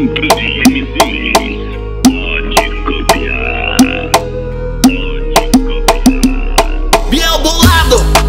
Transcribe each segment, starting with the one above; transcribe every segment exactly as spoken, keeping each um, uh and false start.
Centro de M Cs. Pode copiar. Pode copiar. Biel Bolado.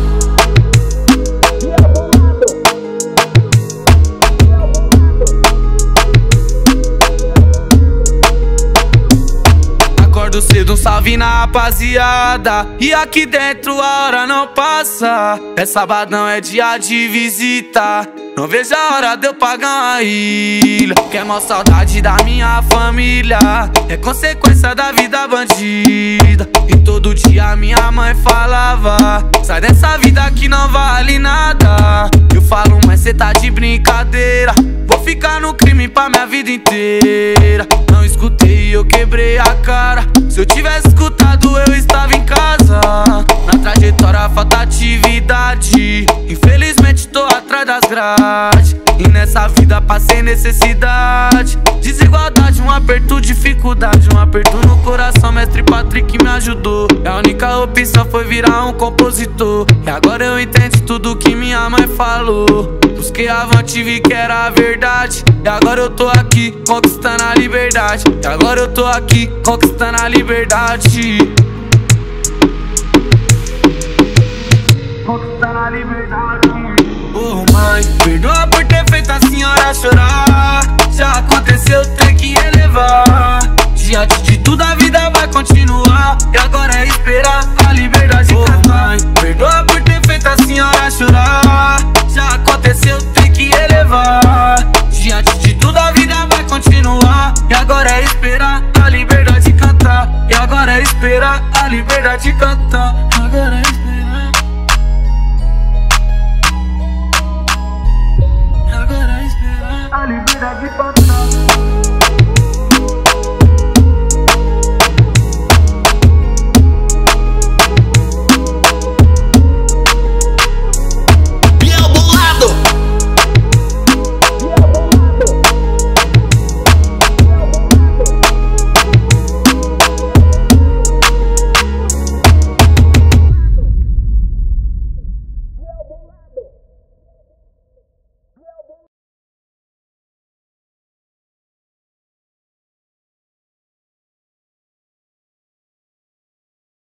Acordo cedo, um salve na rapaziada. E aqui dentro a hora não passa. É sabadão, é dia de visita. Não vejo a hora de eu pagar uma ilha. Que é mó saudade da minha família. É consequência da vida bandida. E todo dia minha mãe falava: sai dessa vida que não vale nada. Eu falo, mas cê tá de brincadeira. Vou ficar no crime pra minha vida inteira. Não escutei e eu quebrei a cara. Se eu tivesse escutado eu estava em casa. Na trajetória falta atividade. Infelizmente tô atrás das grades. E nessa vida passei necessidade. Desigualdade, um aperto, dificuldade. Um aperto no coração, mestre Patrick me ajudou. E a única opção foi virar um compositor. E agora eu entendo tudo que minha mãe falou. Busquei avante e vi que era a verdade. E agora eu tô aqui conquistando a liberdade. E agora eu tô aqui conquistando a liberdade. Conquistando a liberdade. Oh mãe, perdoa por ter feito a senhora chorar. Já aconteceu, tem que relevar. Diante de tudo a vida vai continuar. E agora é esperar a liberdade. Oh mãe, perdoa por ter feito a senhora chorar. Já aconteceu, tem que relevar. Diante de tudo a vida vai continuar. E agora é esperar a liberdade cantar. E agora é esperar a liberdade cantar. Agora é esperar. Agora é esperar a liberdade cantar.